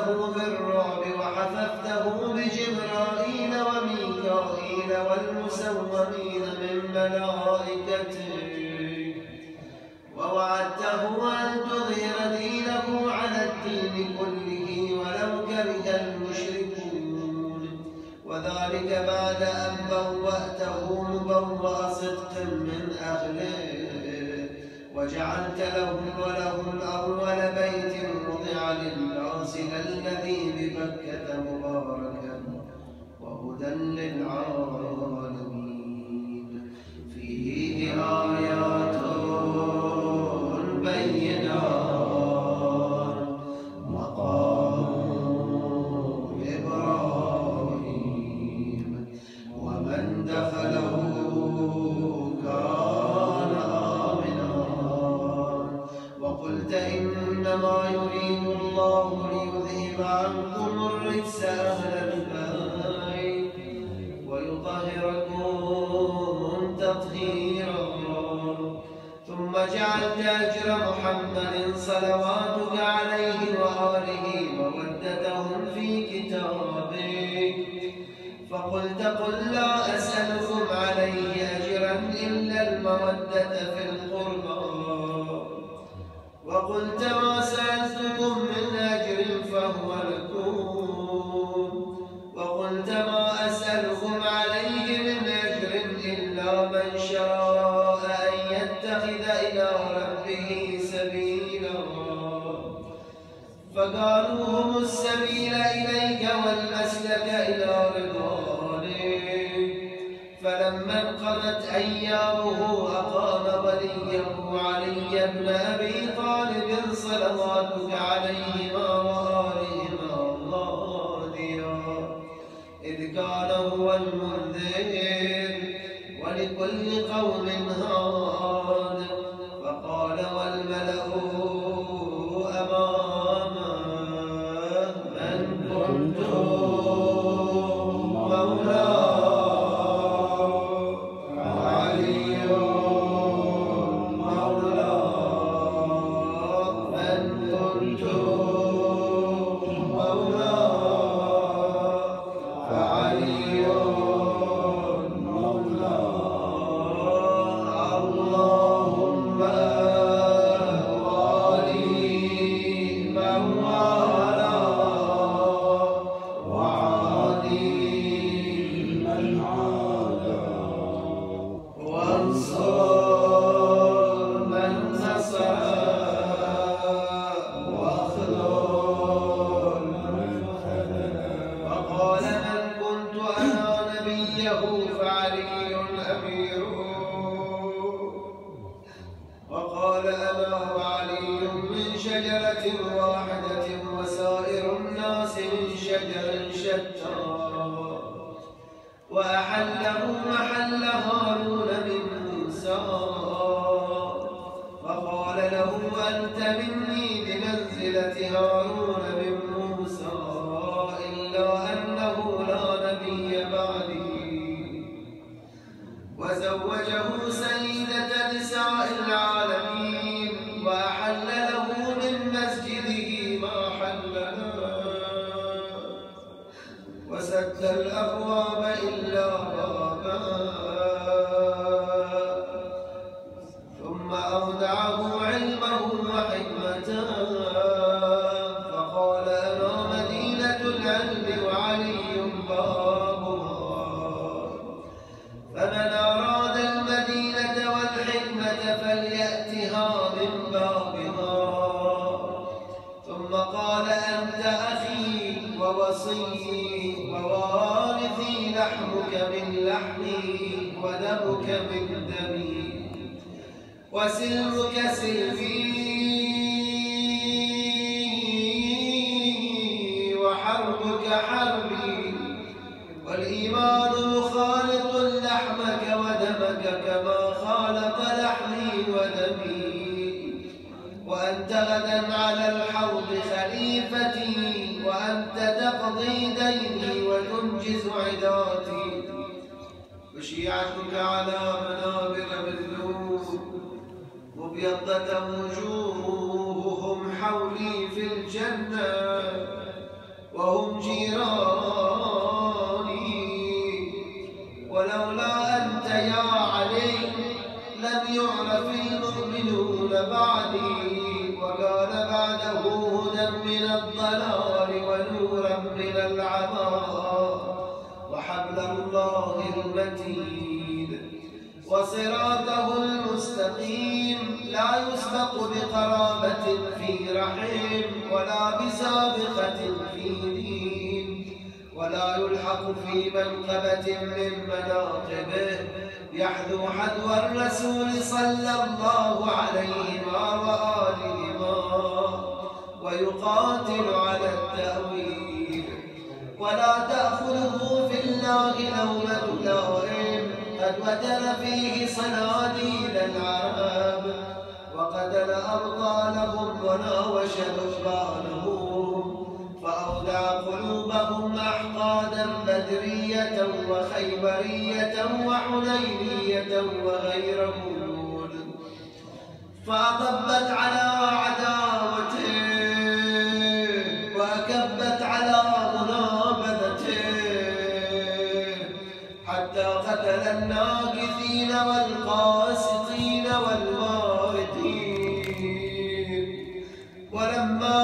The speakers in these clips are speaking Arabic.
أمرته بالرعب وحففته بجبرائيل وميكائيل والمسومين من ملائكته، ووعدته أن تظهر دينه على الدين كله ولو كره المشركون، وذلك بعد أن بوأته مبوأ صدق من أهله، وجعلت لهم ولهم أول بيت وضع للناس الذي ببكة مباركا وهدى للعالمين، فيه آيات بينات مقام إبراهيم، ومن دخله كان آمنا. وقلت إنما يريد الله ليذهب عنكم الرجس أهل البيت ويطهركم تطهيرا. ثم جعلت أجر محمد صلواتك عليه وآله مودتهم في كتابك، فقلت قل لا أسألكم عليه أجرا إلا المودة في القربى، وقلت ما سألتكم من أجر فهو لكم، وقلت ما أسألكم عليه من أجر إلا من شاء أن يتخذ إلى ربه سبيلا، فقالوا هم السبيل إليك والمسلك إلى رضوانك. فلما انقضت أيامه أقام وليه علي بن أبي طالب صلواتك عليهما وآلهما هاديا، إذ كان هو المنذر ولكل قوم هاد. فقال والملأ أمامه من كنت مولاه وقال أنا وعلي من شجرة واحدة وسائر الناس من شجر شتى، وأحله محل هارون من موسى، فقال له أنت مني بمنزلة هارون من موسى، إلا أنه لا نبي بعدي. وزوجه سيدة نساء العالمين، وأحل له من مسجده ما حل له، وسد الأبواب إلا بابا، ثم أودعه علمه وحكمته، فقال أنا مدينة العلم وعلي بابها، فمن أراد المدينة والحكمة فليأتها من بابها. ثم قال أنت أخي ووصي ووارثي، لحمك من لحمي ودمك من دمي، وسلمك سلمي وحربك حربي، والإيمان مخالط لحمك ودمك كما خالط لحمي ودمي، وأنت غدا على الحوض خليفتي، وأنت تقضي ديني وتنجز عداتي، وشيعتك على منابر من نور، مبيضة وجوههم حولي في الجنة، وهم جيراني، ولولا أنت يا علي لم يعرف المؤمنون بعدي، وكان بعده هدى من الضلال ونورا من العمى وحبل الله المتين وصراطه المستقيم، لا يسبق بقرابة في رحم ولا بسابقة في دين، ولا يلحق في منقبة من مناقبه، يحذو حذو الرسول صلى الله عليه وآله ويقاتل على التأويل، ولا تأخذه في الله لومة لائم، قد وتر فيه صناديد العرب وقتل أبطالهم وناوش ذبانهم، فأودع قلوبهم أحقادا بدرية وخيبرية وحنينية وغيرهم، فأضبت على عداوته وأكبت على منابذته، حتى قتل الناكثين والقاسطين والمارقين. ولما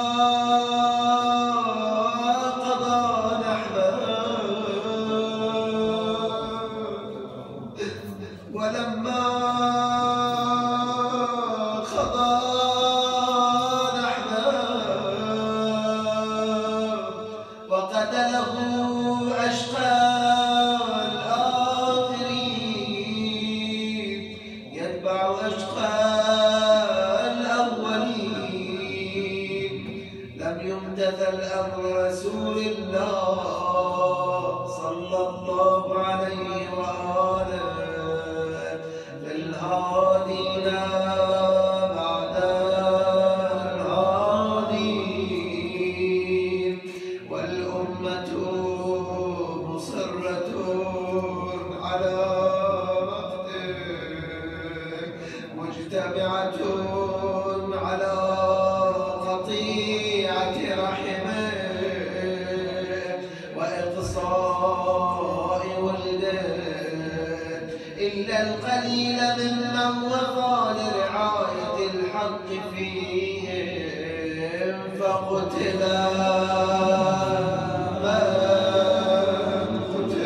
الأمر رسول الله صلى الله عليه وآله الهادين بعد الهادين، والأمة مصرة على مقته مجتمعة على قطيعة رحمه وإقصاء ولده، إلا القليل ممن وفى لرعاية الحق فيهم فقتلا من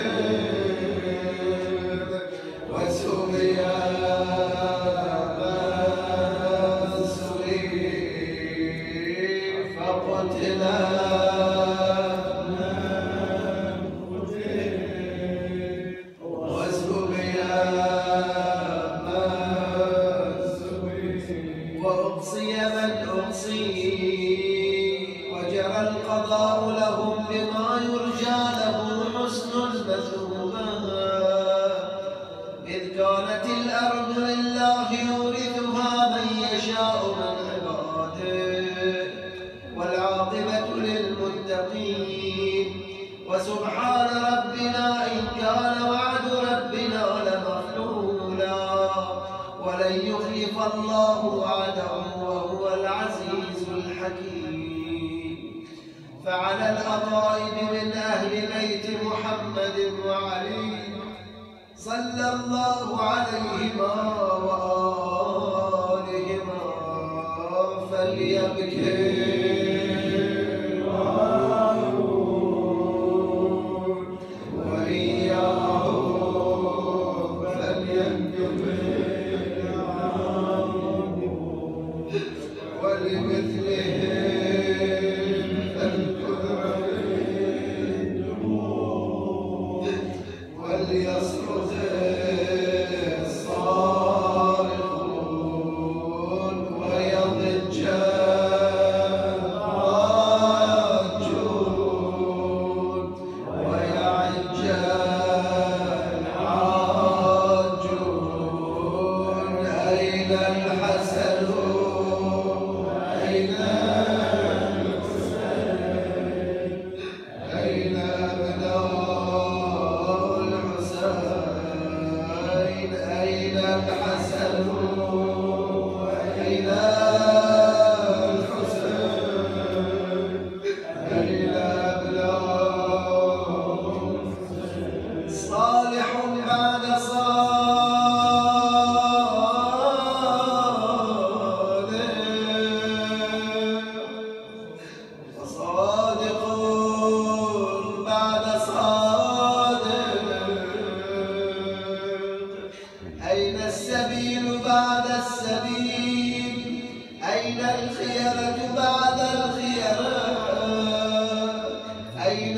قتل وسبيا من سبي فقتلا وأقصي من أقصي، وجرى القضاء لهم بما يرجى له حسن المثوبة، إذ كانت الأرض لله يورثها من يشاء من عباده، والعاقبة للمتقين. وسبحان ربنا إن كان وعد ربنا لمفعولا، ولن يخلف الله وعده وهو العزيز الحكيم. فعلى الأقارب من أهل بيت محمد وعلي صلى الله عليهما وآلهما فليبكي وليصرخ الصارخون ويضج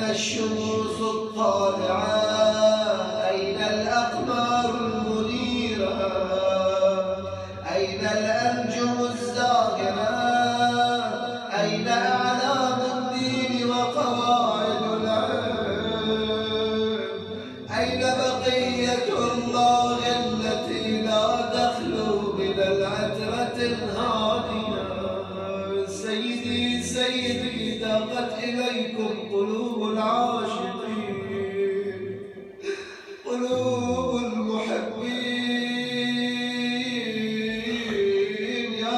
الشموس الطالعة؟ أين الأقمار المنيرة؟ أين الأنجم الزاهرة؟ أين أعلام الدين وقواعد العلم؟ أين بقية الله التي لا تخلو من العترة الهادية؟ سيدي سيدي ضاقت إليكم قلوب العاشقين، قلوب المحبين يا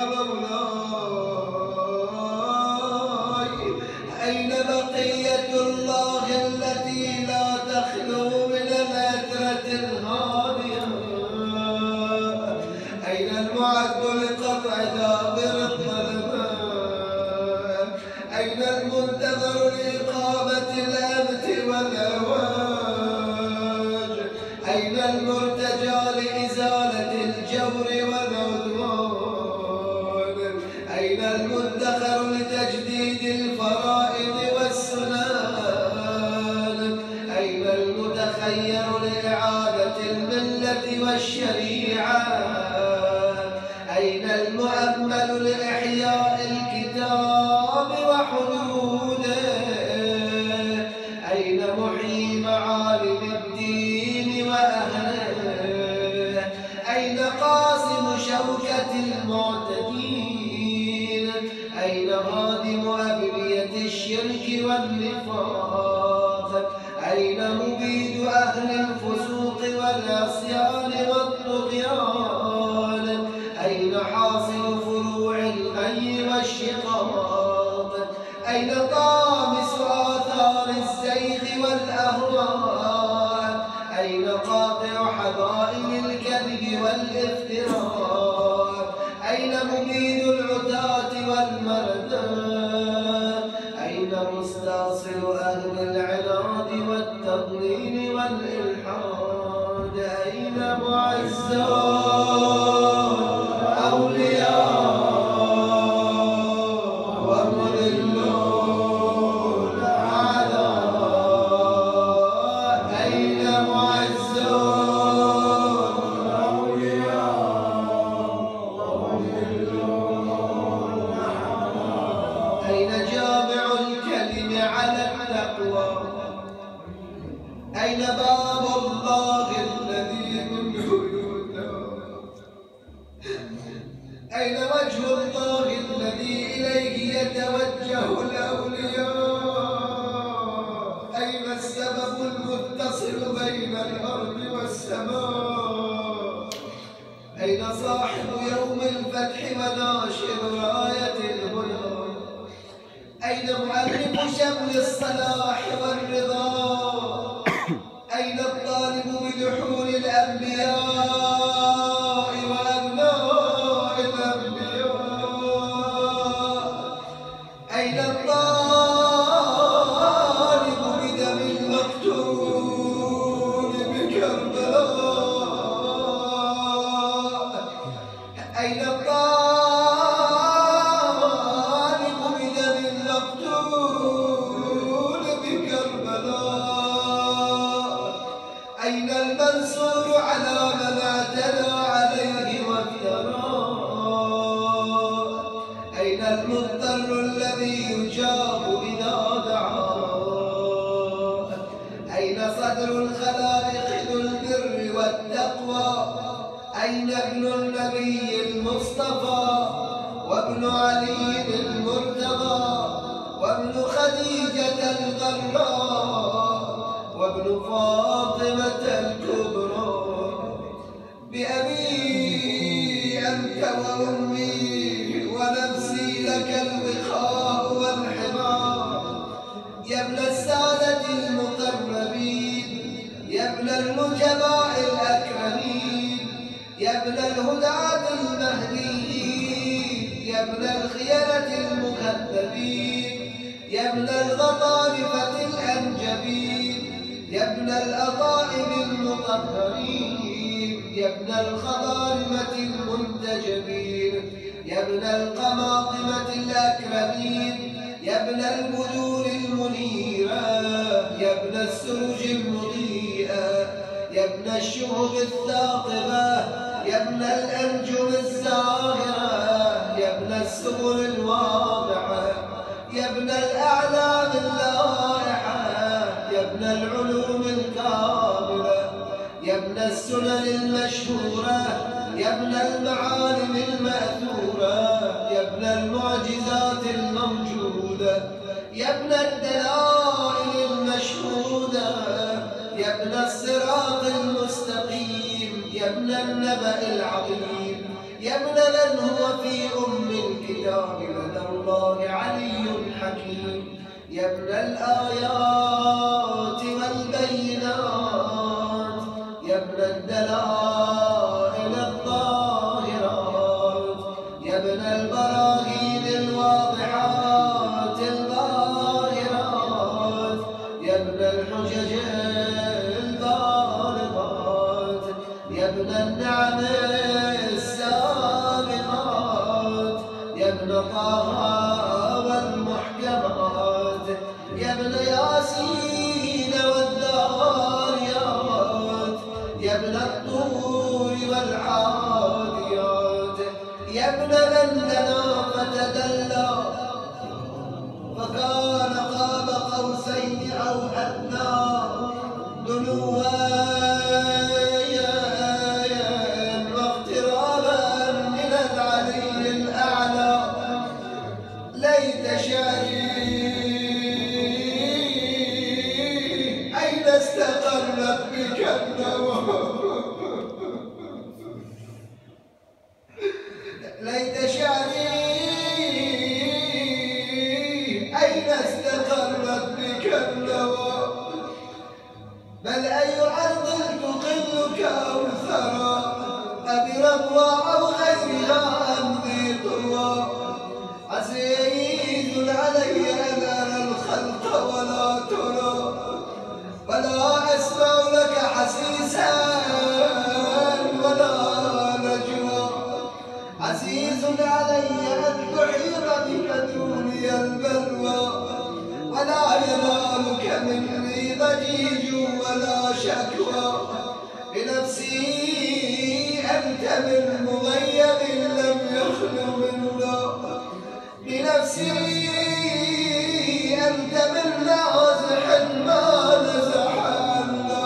مولاي. أين بقية الله التي لا تخلو من العترة الهادية؟ أين المعد لقطع دابر الظلمات؟ أين المنتظر لإقامة الأمت والأواج؟ أين المرتجى لإزالة الجور والعدوان؟ أين المدخر لتجديد الفرائض والسنن؟ أين المتخير لإعادة الملة والشريعة؟ أين المؤمل لإحياء الكتاب وحدوده؟ أين محيي معالم الدين وأهله؟ أين قاسم شوكة المعتدين؟ أين هادم أبنية الشرك والنفاق؟ أين مبيد أهل الفسوق والعصيان والطغيان؟ أين حاصل فروع الغي والشقاق؟ أين طامس آثار الزيغ والأهواء؟ أين قاطع حبائل الكذب والافتراء؟ أين مبيد العتاة والمردات؟ أين مستأصل أهل العناد والتضليل والإلحاد؟ أين معزون أولياء ومذلون أعداء؟ أين معزون أولياء ومذلون أعداء؟ أين جامع الكلم على التقوى؟ أين باب الله الذي منه يؤتى؟ أين وجه الله الذي إليه يتوجه الأولياء؟ أين السبب المتصل بين الأرض والسماء؟ أين صاحب يوم الفتح وناشر راية الهدى؟ أين معلم شمل الصلاح والرضا؟ أين الطالب بلحون الأنبياء وأبناء الأنبياء؟ أين الطالب بدم المقتول بكربلاء؟ أين الطالب بدم المقتول بكربلاء؟ أين المنصور على من اعتدى عليه وافترى؟ أين المضطر الذي يجاب إذا دعا؟ أين صدر الخلائق ذو البر والتقوى؟ أين ابن النبي المصطفى وابن علي المرتضى وابن خديجة الغراء وابن فاطمة الكبرى؟ بأبي أنت وأمي ونفسي لك الوخاء والحمار. يا ابن السادة المقربين، يا ابن النجباء الأكرمين، يا ابن الهداة المهديين، يا ابن الخيرة المكذبين، يا ابن الغطارفة الأنجبين، يا ابن الأطائب المطهرين، يا ابن الخضارمة المنتجبين، يا ابن القماطمة الأكرمين، يا ابن البذور المنيرة، السروج المضيئة، يا ابن الشهب الثاقبة، يا ابن الأنجم الزاهرة، يا ابن السبل الواضحة، يا ابن الأعلام اللائحة، يا ابن العلوم الكاملة، يا ابن السنن المشهورة، يا ابن المعالم المأثورة، يا ابن المعجزات الموجودة، يا ابن الدلائل المشهودة، يا ابن الصراط المستقيم، يا ابن النبأ العظيم، يا ابن من هو في الكتاب لدى الله علي حكيم، يا ابن الآيات والبينات، يا ابن الدلائل الظاهرات، يا ابن البراهين الواضحات الباهرات، يا ابن الحجج البالغات، يا ابن النعم السابقات، يا ابن طه والمحكمات، يا ابن ياسين والذاريات، يا ابن الطور والعاديات، يا ابن من دنا فتدلى فكان قاب قوسين أو أدنى دنوا واقترابا من العلي الأعلى. ليت شعري أين استقرت بك النوى، ليت شعري أين استقرت بك النوى، بل أي أرض تقلك أو ثرى، أبربوى أو غيرها أمضي طوى، عزيز علي أن أرى الخلق ولا ترى، ولا أسمع لك حسيسا ولا نجوى، عزيز علي أن تحيط بك دوني البلوى، ولا ينالك مني ضجيج ولا شكوى، بنفسي أنت من مغيب لم يخل منا، بنفسي أنت من نازح ما نزح عنا،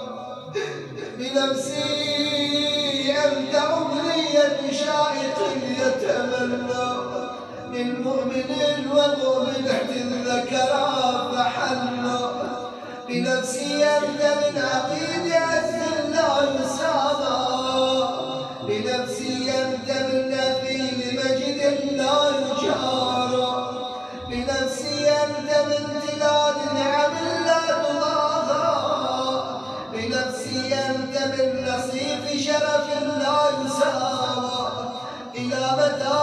بنفسي أنت أمنية شائق يتمنى، من مؤمن ومؤمنة ذكرا فحنى، بنفسي أنت من عقيد عز لا يسامى، بنفسي أنت من نفيل مجد لا يجارى، بنفسي أنت من تلاد نعم لا تضاهى، بنفسي أنت من نصيف شرف لا يساوى، إلى متى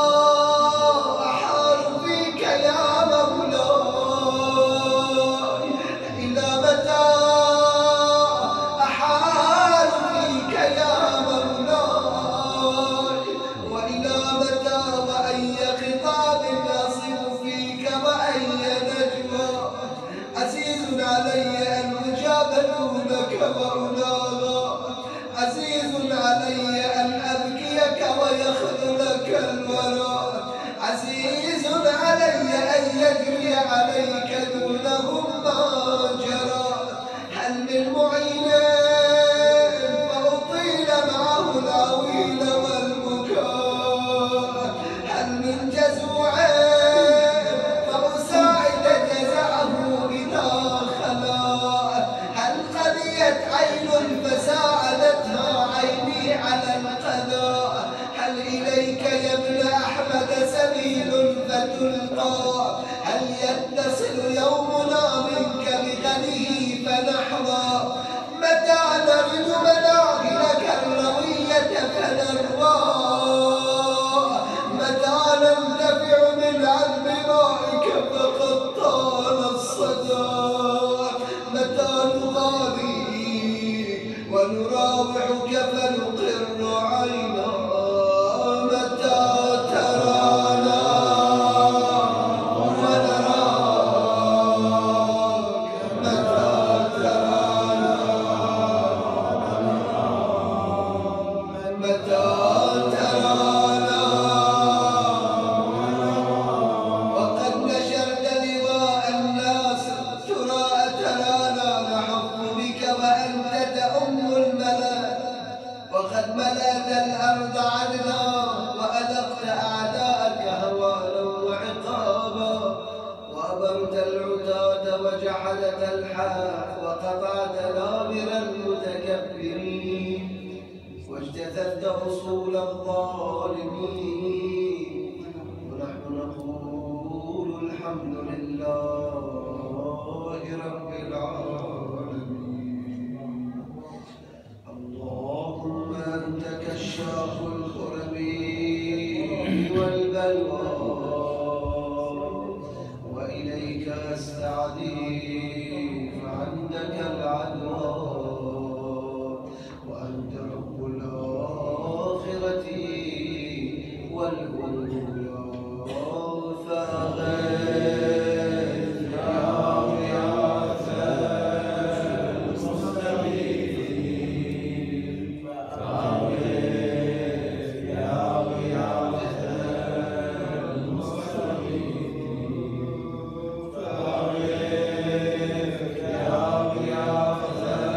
أحار فيك يا مولاي، إلى متى أحار فيك يا مولاي، وإلى متى وأي خطاب أصف فيك وأي نجوى، عزيز علي أن أجاب دونك وأناغى، عزيز علي أن أبكيك ويخذلك الورى، عزيز علي أن يجري عليك دونهم ما جرى، هل من معين فأطيل معه العويل والبكاء، هل من جزوع فأساعد جزعه إذا خلا، هل قضيت عين فساعدتها عيني على القضاء، هل إليك يا ابن أحمد سبيل فتلقى، هل يتصل يوم الأرض عدلا وأذقت أعداءك هوانا وعقابا وأبرت العتاة وجحدت الحق وقطعت دابر المتكبرين واجتثثت أصول الظالمين ونحن نقول الحمد لله رب العالمين. اللهم أنت كشاف الكرب والبلوى وإليك أستعدي فعندك العدوى وأنت رب الآخرة والأولى فأغث يا غياث المستغيثين فأغث يا غياث المستغيثين فأغث يا غياث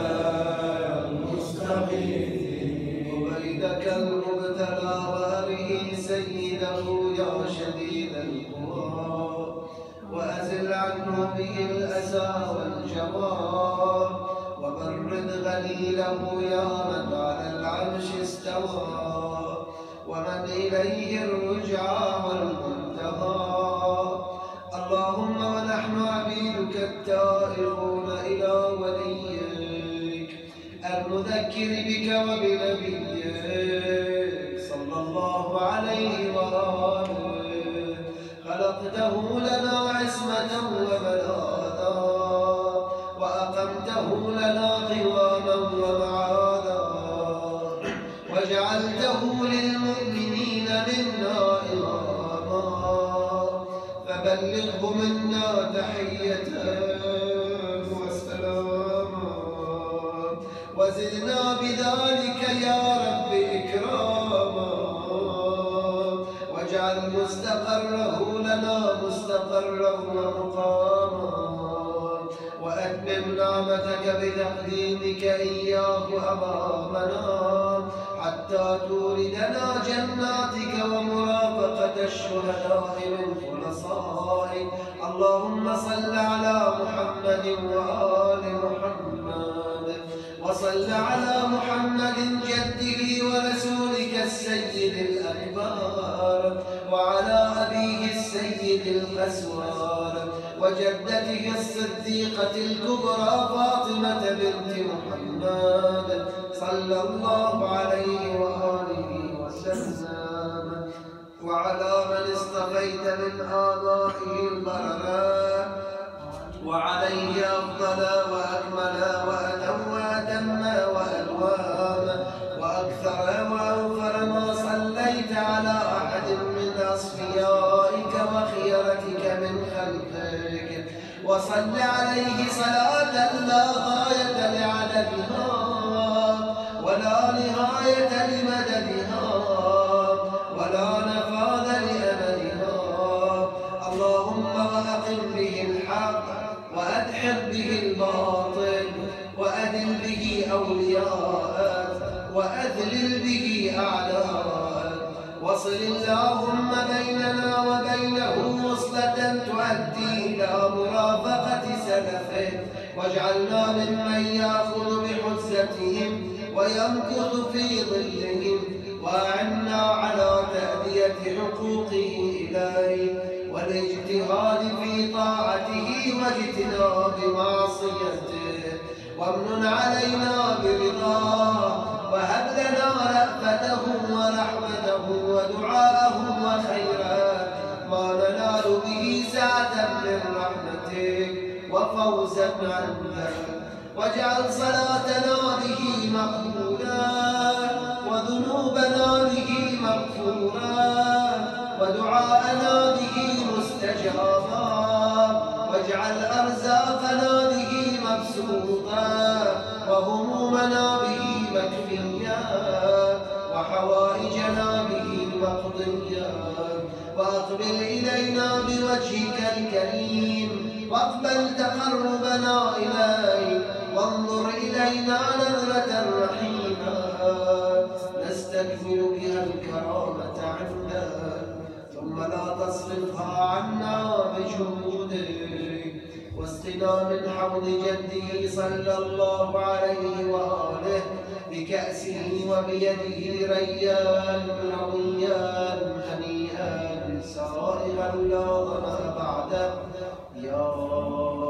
المستغيثين وبيدك المبتلى وأره سيده يا شديد القوى وأزل عنه به الأسى والجوى وبرد غليله يا من على العرش استوى ومن إليه الرجعى والمنتهى. اللهم ونحن عبيدك التائبون إلى وليك المذكر بك وبنبيك صلى الله عليه وآله خلقته لنا عصمة وبلاغا وأقمته لنا قواما ومعاذا وجعلته للمؤمنين منا إماما فبلغه منا تحية وسلاما وزدنا بذلك يا رب إكراما واجعل مستقره لنا مستقرا ومقاما وأتمم نعمتك بتقديمك إياه أمامنا حتى توردنا جناتك ومرافقة الشهداء من خلصائك. اللهم صل على محمد وآل محمد وصل على محمد جده ورسولك السيد الأكبر وعلى أبيه السيد الأسوار وجدته الصديقة الكبرى فاطمة بنت محمد صلى الله عليه وآله وسلم وعلى من اصطفيت من آبائه البررة وعليه أفضل وأكمل وأتم وأتم وألوام وأكثر وأوفر ما صليت على أحد من أصفيائك وخيرتك من خلقك وصل عليه صلاة لا غاية لعددها ولا نهاية لمددها ولا نفاذ لأمدها. اللهم وأقم به الحق وأدحر به الباطل وأذل به أولياءك وأذلل به أعداءك وصل اللهم بيننا وبينه وصلة تؤدي إلى مرافقة سلفه واجعلنا ممن يأخذ بحجتهم ويمكث في ظلهم وأعنا على تأدية حقوقه إليه والاجتهاد في طاعته واجتناب معصيته وامنن علينا برضاه وهب لنا رأفته ورحمته ودعاءه وخيرا ما ننال به سعة من رحمتك وفوزا عندك واجعل صلاتنا به مقبولا وذنوبنا به مغفورا ودعاءنا به مستجابا واجعل أرزاقنا به مبسوطا وهمومنا به مكفيا وحوائجنا به مقضيا وأقبل إلينا بوجهك الكريم واقبل تقربنا إليك وانظر إلينا نظرة رحيما نستكفي فاصرفها عنا بجودك، واسقنا من حوض جده صلى الله عليه وآله بكأسه وبيده ريان رويان هنيئا سائغا لا ظمأ بعده يا